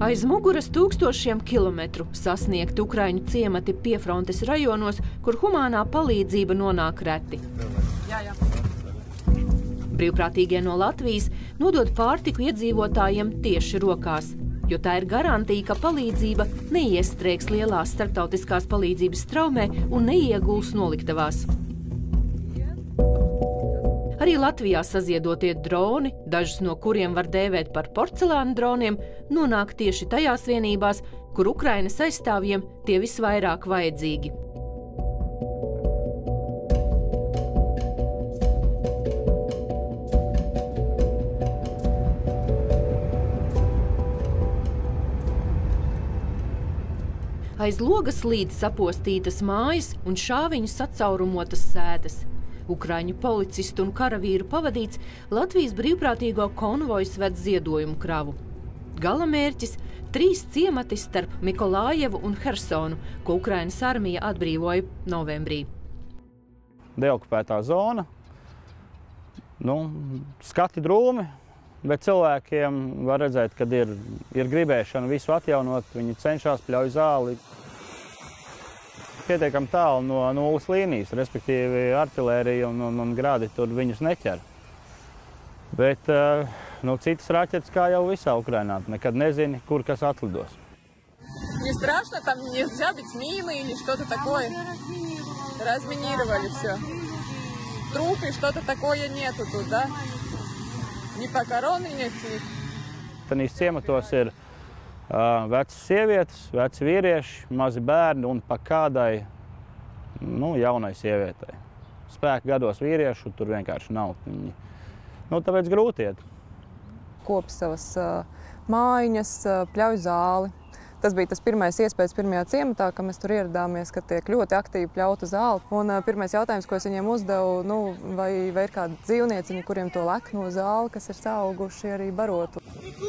Aiz muguras tūkstošiem kilometru sasniegt Ukraiņu ciemati piefrontes rajonos, kur humānā palīdzība nonāk reti. Brīvprātīgie no Latvijas nodod pārtiku iedzīvotājiem tieši rokās, jo tā ir garantija, ka palīdzība neiestrēgs lielās starptautiskās palīdzības straumē un neieguls noliktavās. Arī Latvijā saziedotie droni, dažus no kuriem var dēvēt par porcelāna droniem, nonāk tieši tajās vienībās, kur Ukrainas aizstāvjiem tie visvairāk vajadzīgi. Aiz logas līdz sapostītas mājas un šāviņu sacaurumotas sētas. Ukraiņu policistu un karavīru pavadīts Latvijas brīvprātīgo konvojs ved ziedojumu kravu. Galamērķis – 3 ciemati starp Mikolājevu un Hersonu, ko Ukrainas armija atbrīvoja novembrī. Deokupētā zona, skati drūmi, bet cilvēkiem var redzēt, kad ir gribēšana visu atjaunot, viņi cenšas, pļauj zāli. Pietiekami tālu no nulles līnijas, respektīvi artilērija un grādi tur viņus neķer. Bet citas raķetes, kā jau visā Ukrainā, nekad nezini, kur kas atlidos. Не страшно, там нельзя быть мины или что-то такое? Разминировали все. Труп и что-то такое нету тут, да? Ни покороны, ни... Tanīs ciematos ir vecas sievietes, veci vīrieši, mazi bērni un pa kādai jaunai sievietei. Spēka gados vīriešu tur vienkārši nav. Tāpēc grūti iet. Kopa savas mājiņas, pļauj zāli. Tas bija tas pirmais iespējas pirmajā ciematā, ka mēs tur ieradāmies, ka tiek ļoti aktīvi pļauta zāli. Un pirmais jautājums, ko es viņiem uzdevu, vai ir kādi dzīvnieciņi, kuriem to lekno zāli, kas ir sauguši arī barotu.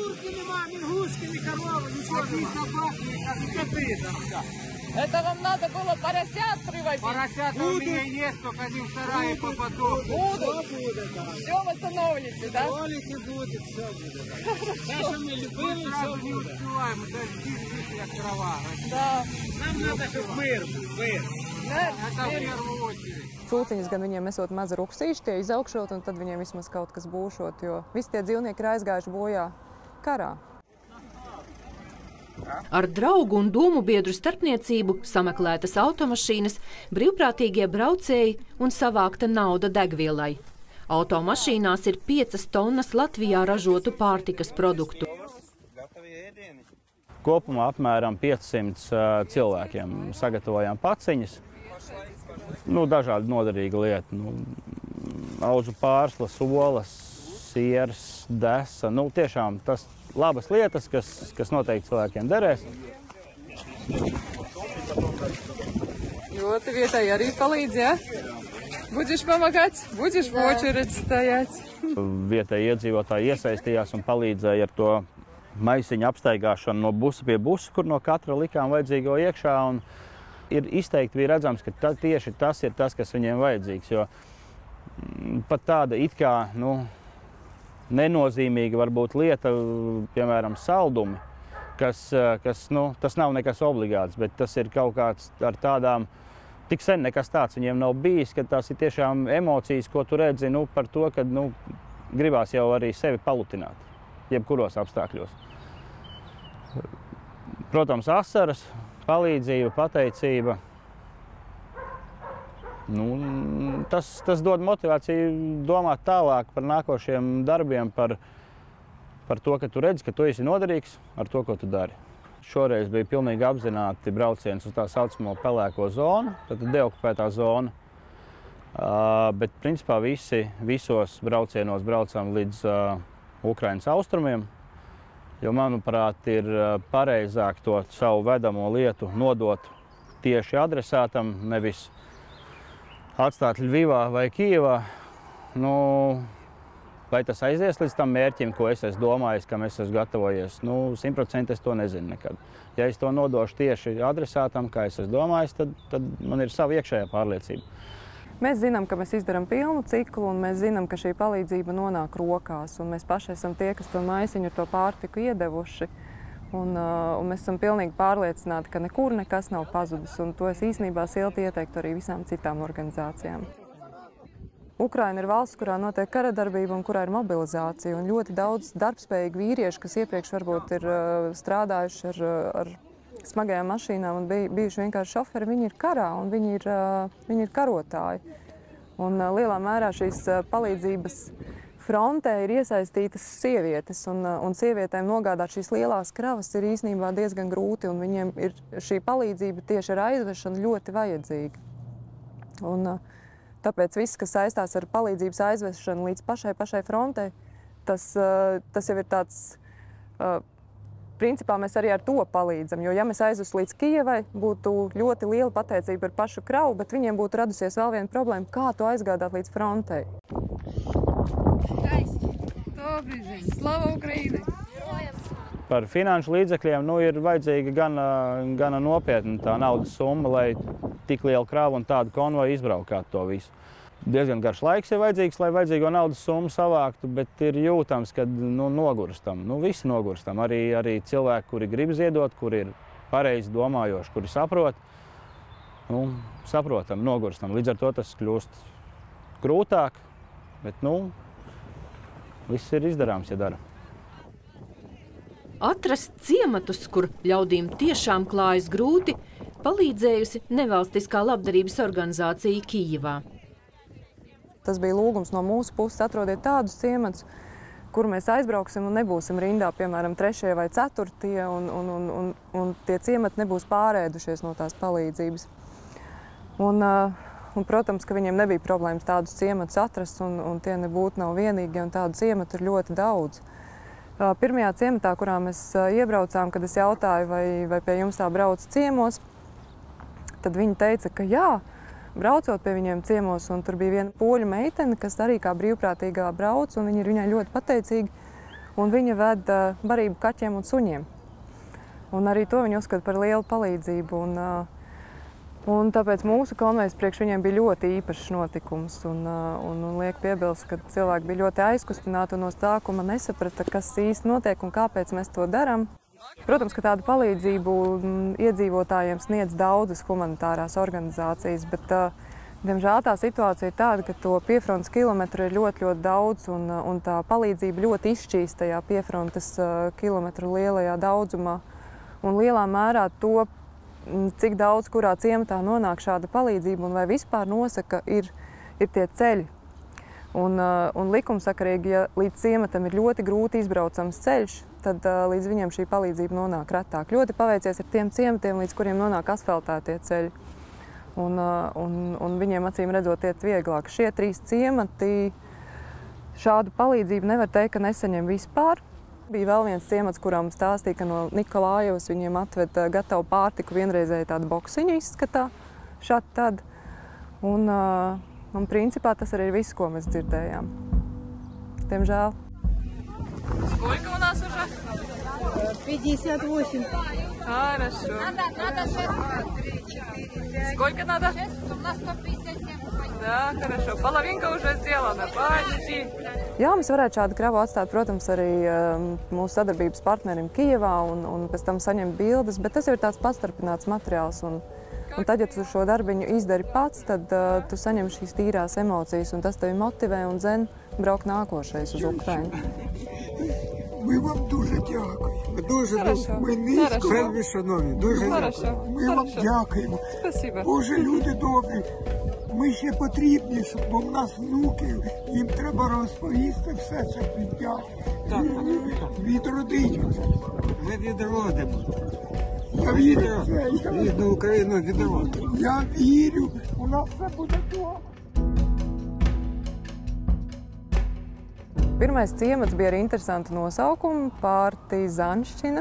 Это вам надо было поросят приводить? Поросят у меня есть, только они в сарае попадут. Будут? Все восстановите, да? Будет, все будет. Даже мы любым сразу не успеваем, это здесь трава. Да. Нам надо, чтобы мир был, мир. Это в первую очередь. Cūciņas gan viņiem esot maza ruksīši, tie izaugšot, un tad viņiem vismaz kaut kas būšot, jo visi tie dzīvnieki ir aizgājuši bojā karā. Ar draugu un domu biedru starpniecību sameklētas automašīnas, brīvprātīgie braucēji un savākta nauda degvielai. Automašīnās ir 5 tonnas Latvijā ražotu pārtikas produktu. Kopumā apmēram 500 cilvēkiem sagatavojām paciņas. Dažādi noderīgi lieti. Aužu pārslas, olas, siers, desa. Tiešām tas labas lietas, kas noteikti cilvēkiem derēs. Вот вietai arī palīdz, ja? Будешь помогать? Будешь в очередь стоять? Vietēji iedzīvotāji iesaistījās un palīdzēja ar to maisiņu apstaigāšanu no busa pie busa, kur no katra likām vajadzīgo iekšā. Un ir izteikti bija redzams, ka tieši tas ir tas, kas viņiem vajadzīgs. Jo pat tāda it kā, nenozīmīga varbūt lieta, piemēram, saldumi, kas tas nav nekas obligāts, bet tas ir kaut kāds ar tādām, tik sen nekas tāds viņiem nav bijis, ka tās ir tiešām emocijas, ko tu redzi, par to, ka, gribās jau arī sevi palutināt, jebkuros apstākļos. Protams, asaras, palīdzība, pateicība. Tas dod motivāciju domāt tālāk par nākošiem darbiem, par to, ka tu redzi, ka tu esi noderīgs ar to, ko tu dari. Šoreiz bija pilnīgi apzināti brauciens uz tā saucamo pelēko zonu, tad deokupētā zona. Bet, principā, visos braucienos braucam līdz Ukrainas austrumiem, jo, manuprāt, ir pareizāk to savu vedamo lietu nodot tieši adresātam, nevis atstāt Ļvivā vai Kijevā. Vai tas aizies līdz tam mērķim, ko es esmu domājis, kam es esmu gatavojies? 100% es to nezinu nekad. Ja es to nodošu tieši adresātam, kā es esmu domājis, tad man ir sava iekšējā pārliecība. Mēs zinām, ka mēs izdarām pilnu ciklu, un mēs zinām, ka šī palīdzība nonāk rokās, un mēs paši esam tie, kas to maisiņu ar to pārtiku iedevuši. Un mēs esam pilnīgi pārliecināti, ka nekur nekas nav pazudis, un to es īstenībā silti ieteiktu arī visām citām organizācijām. Ukraina ir valsts, kurā notiek kara darbība un kurā ir mobilizācija, un ļoti daudz darbspējīgi vīrieši, kas iepriekš varbūt ir strādājuši ar smagajām mašīnām un bijuši vienkārši šoferi, viņi ir karā un viņi ir karotāji. Un lielā mērā šīs palīdzības frontē ir iesaistītas sievietes, un sievietēm nogādāt šīs lielās kravas ir īstenībā diezgan grūti, un viņiem ir šī palīdzība tieši ar aizvešanu ļoti vajadzīga. Un tāpēc viss, kas saistās ar palīdzības aizvešanu līdz pašai frontei, tas jau ir tāds, principā mēs arī ar to palīdzam, jo ja mēs aizvestu līdz Kijevai, būtu ļoti liela pateicība par pašu kravu, bet viņiem būtu radusies vēl viena problēma, kā to aizgādāt līdz frontei. Slava Ukrainai! Par finanšu līdzekļiem ir vajadzīga gana nopietna tā naudas summa, lai tik liela krava un tādu konvoju izbraukātu to visu. Diezgan garš laiks ir vajadzīgs, lai vajadzīgo naudas summu savāktu, bet ir jūtams, ka nogurstam. Visi nogurstam. Arī cilvēki, kuri grib ziedot, kuri ir pareizi domājoši, kuri saprot. Saprotam, nogurstam. Līdz ar to tas kļūst grūtāk, bet viss ir izdarāms, ja dara. Atrast ciematus, kur ļaudīm tiešām klājas grūti, palīdzējusi nevalstiskā labdarības organizācija Kijevā. Tas bija lūgums no mūsu puses, atrodiet tādus ciematus, kur mēs aizbrauksim un nebūsim rindā, piemēram, 3. vai 4. un tie ciemati nebūs pārēdušies no tās palīdzības. Un, protams, ka viņiem nebija problēmas tādus ciematus atrast, un tie nebūtu nav vienīgi, un tādu ciematu ir ļoti daudz. Pirmajā ciematā, kurā mēs iebraucām, kad es jautāju, vai pie jums tā brauc ciemos, tad viņi teica, ka jā, braucot pie viņiem ciemos, un tur bija viena poļu meitene, kas arī kā brīvprātīgā brauc, un viņi ir viņai ļoti pateicīgi, un viņa ved barību kaķiem un suņiem. Un arī to viņi uzskata par lielu palīdzību, un tāpēc mūsu konvejs priekš viņiem bija ļoti īpašs notikums, un liek piebilst, ka cilvēki bija ļoti aizkustināti un no sākuma nesaprata, kas īsti notiek un kāpēc mēs to darām. Protams, ka tādu palīdzību iedzīvotājiem sniedz daudzas humanitārās organizācijas, bet, diemžēl, tā situācija ir tāda, ka to piefrontes kilometru ir ļoti daudz, un tā palīdzība ļoti izšķīst tajā piefrontes kilometru lielajā daudzumā. Un lielā mērā to, cik daudz kurā ciematā nonāk šāda palīdzība un vai vispār nosaka, ir tie ceļi. Un likumsakarīgi, ja līdz ciematam ir ļoti grūti izbraucams ceļš, tad līdz viņiem šī palīdzība nonāk retāk. Ļoti paveicies ar tiem ciematiem, līdz kuriem nonāk asfaltētie ceļi. Un viņiem acīm redzot iet vieglāk. Šie 3 ciemati šādu palīdzību nevar teikt, ka nesaņem vispār. Bija vēl viens ciemats, kurām stāstīja, ka no Nikolājevas viņiem atved gatavu pārtiku vienreizēji tādu boksiņu izskatā, šādi tad. Un principā tas arī ir viss, ko mēs dzirdējām. Diemžēl. Сколько у нас уже? 58. Хорошо. Надо 6. Сколько надо? 6, у нас 157. Да, хорошо. Половинка уже сделана. Почти. Jā, mēs varētu šādu kravu atstāt, protams, arī mūsu sadarbības partnerim Kijevā un pēc tam saņemt bildes, bet tas jau ir tāds pastarpināts materiāls. Un tad, ja tu šo darbiņu izdari pats, tad tu saņem šīs tīrās emocijas, un tas tevi motivē un dzen брак накошаєш з України. Ми вам дуже дякуємо. Ми низько, вельми шановні, дуже дякуємо. Ми вам дякуємо. Спасибо. Боже, люди добрі, ми ще потрібні, бо в нас внуки, їм треба розповісти все це відродити. Ми відродимо. Я вірю, Рідну Україну відродимо. я вірю, у нас все буде добре. Pirmais ciemats bija ar interesantu nosaukumu – Partizanšķina.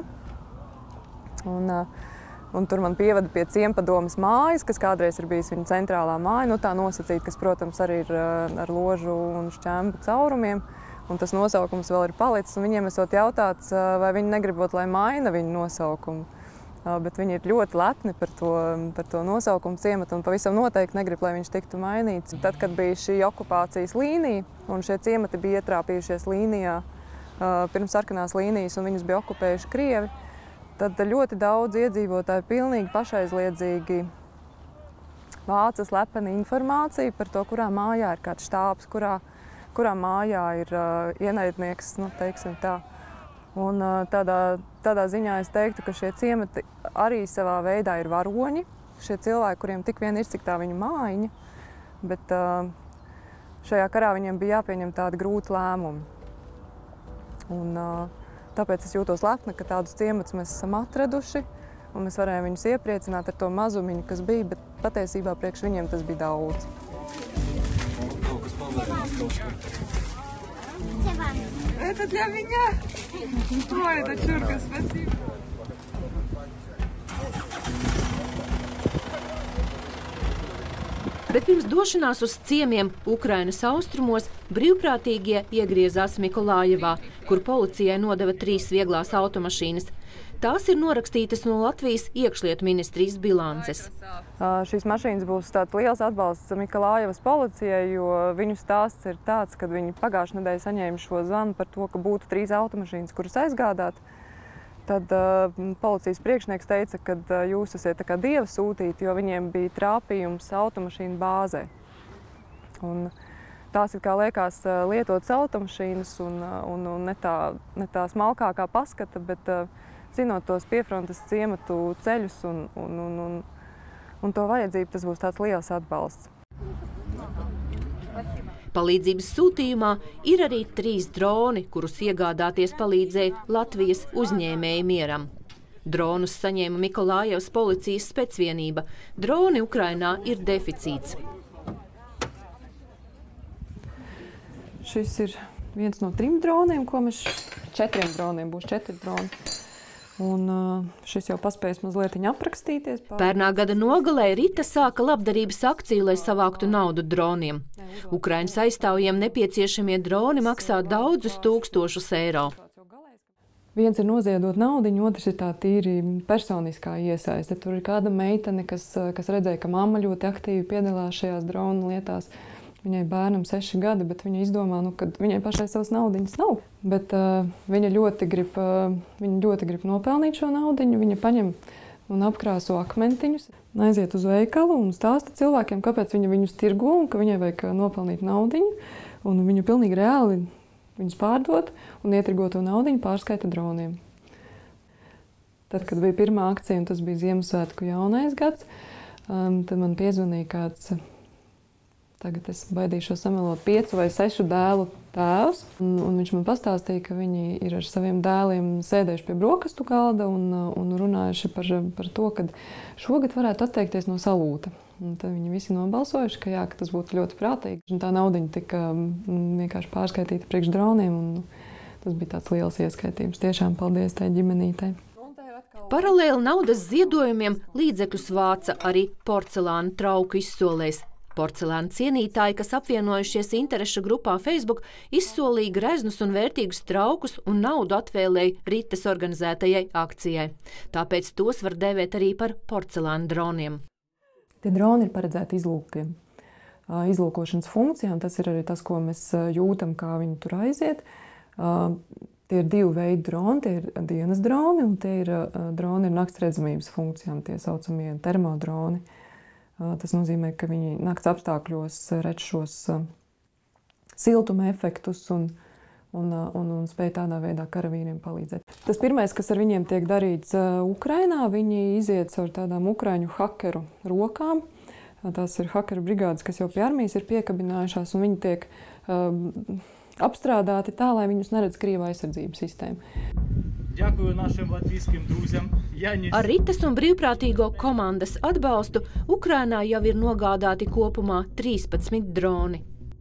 Un tur man pievada pie ciempadomes mājas, kas kādreiz ir bijis viņa centrālā māja. Tā nosacīta, kas, protams, arī ir ar ložu un šķembu caurumiem. Un tas nosaukums vēl ir palicis. Un viņiem esot jautāts, vai viņi negribot, lai maina viņu nosaukumu. Bet viņi ir ļoti lepni par to nosaukumu ciematu un pavisam noteikti negrib, lai viņš tiktu mainīts. Tad, kad bija šī okupācijas līnija un šie ciemati bija ietrāpījušies līnijā pirms sarkanās līnijas un viņus bija okupējuši Krievi, tad ļoti daudz iedzīvotāji pilnīgi pašaizliedzīgi vāca slepeni informāciju par to, kurā mājā ir kāds štābs, kurā mājā ir ienaidnieks, nu, teiksim tā. Un tādā ziņā es teiktu, ka šie ciemati arī savā veidā ir varoņi. Šie cilvēki, kuriem tik vien ir, cik tā viņu mājiņa, bet šajā karā viņiem bija jāpieņem tādi grūti lēmumi. Un tāpēc es jūtos lepna, ka tādus ciematus mēs esam atraduši, un mēs varējām viņus iepriecināt ar to mazumiņu, kas bija, bet patiesībā priekš viņiem tas bija daudz. Это для меня. Ой, дочурка, спасибо. Bet pirms došanās uz ciemiem Ukrainas austrumos brīvprātīgie iegriezās Mikolājevā, kur policijai nodeva 3 vieglās automašīnas. Tās ir norakstītas no Latvijas iekšlietu ministrijas bilances. Šīs mašīnas būs tāds liels atbalsts Mikolājevas policijai, jo viņu stāsts ir tāds, kad viņi pagājušajā nedēļā saņēma šo zvanu par to, ka būtu 3 automašīnas, kuras aizgādāt. Tad policijas priekšnieks teica, ka jūs esat tā kā dieva sūtīti, jo viņiem bija trāpījums automašīnu bāzē. Un tās ir, kā liekas, lietotas automašīnas un ne tā smalkākā paskata, bet zinot tos piefrontes ciematu ceļus un to vajadzību, tas būs tāds liels atbalsts. Palīdzības sūtījumā ir arī 3 droni, kurus iegādāties palīdzēja Latvijas uzņēmēji Mieram. Dronus saņēma Mikolājevas policijas specvienība. Droni Ukrainā ir deficīts. Šis ir viens no 3 droniem, ko mēs 4 droniem būs 4 droni. Un šis jau paspējas mazliet aprakstīties. Pērnā gada nogalē Rita sāka labdarības akciju, lai savāktu naudu droniem. Ukrainas aizstāvjiem nepieciešamie droni maksā daudzus tūkstošus eiro. Viens ir noziedot naudiņu, otrs ir tā tīri personiskā iesaiste. Tur ir kāda meitene, kas redzēja, ka mamma ļoti aktīvi piedalās šajās dronu lietās. Viņai bērnam 6 gadi, bet viņa izdomā, ka viņai pašai savas naudiņas nav. Bet viņa ļoti grib nopelnīt šo naudiņu. Viņa paņem un apkrāso akmentiņus, aiziet uz veikalu un stāsta cilvēkiem, kāpēc viņa viņus tirgo un ka viņai vajag nopelnīt naudiņu. Un viņa pilnīgi reāli viņus pārdot un ietirgoto naudiņu pārskaita droniem. Tad, kad bija pirmā akcija, un tas bija Ziemassvētku jaunais gads, tad man piezvanīja kāds, tagad es baidīšos samelot, 5 vai 6 dēlu tēvs. Un viņš man pastāstīja, ka viņi ir ar saviem dēliem sēdējuši pie brokastu galda un runājuši par to, ka šogad varētu atteikties no salūta. Un tad viņi visi nobalsojuši, ka jā, ka tas būtu ļoti prātīgi. Un tā naudiņa tika vienkārši pārskaitīta priekš droniem, un tas bija tāds liels ieskaitījums. Tiešām paldies tai ģimenītei. Paralēli naudas ziedojumiem līdzekļus vāca arī porcelāna trauku izsolēs. Porcelāna cienītāji, kas apvienojušies interešu grupā Facebook, izsolīja greznus un vērtīgus traukus un naudu atvēlēja Ritas organizētajai akcijai. Tāpēc tos var dēvēt arī par porcelāna droniem. Tie droni ir paredzēti izlūkiem, izlūkošanas funkcijām. Tas ir arī tas, ko mēs jūtam, kā viņi tur aiziet. Tie ir 2 veidi droni. Tie ir dienas droni un tie ir droni ar naktsredzamības funkcijām, tie saucamie termodroni. Tas nozīmē, ka viņi nakts apstākļos redz šos siltuma efektus un spēj tādā veidā karavīriem palīdzēt. Tas pirmais, kas ar viņiem tiek darīts Ukrainā, viņi iziet caur tādām ukraiņu hakeru rokām. Tās ir hakeru brigādes, kas jau pie armijas ir piekabinājušās, un viņi tiek apstrādāti tā, lai viņus neredz Krievu aizsardzības sistēma. Дякую нашим латвийским друзям. Ar Ritas un brīvprātīgo komandas atbalstu Ukrainā jau ir nogādāti kopumā 13 droni.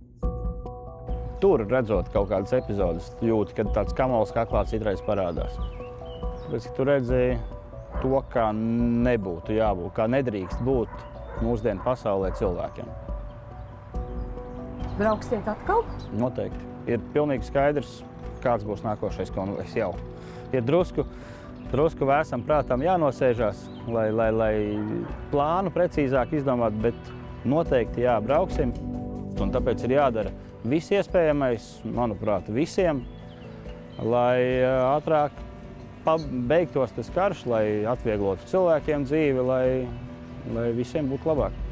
Tur, redzot kaut kādas epizodes, jūti, kad tāds kamols kaklā citreiz parādās. Bet, tu redzēji to, kā nebūtu jābūt, kā nedrīkst būt mūsdienu pasaulē cilvēkiem. Brauksiet atkal? Noteikti. Ir pilnīgi skaidrs, kāds būs nākošais konvojs jau. Ir drusku vēsam prātām jānosēžās, lai plānu precīzāk izdomātu, bet noteikti jā, brauksim. Un tāpēc ir jādara viss iespējamais, manuprāt, visiem, lai ātrāk beigtos tas karš, lai atvieglotu cilvēkiem dzīvi, lai visiem būtu labāk.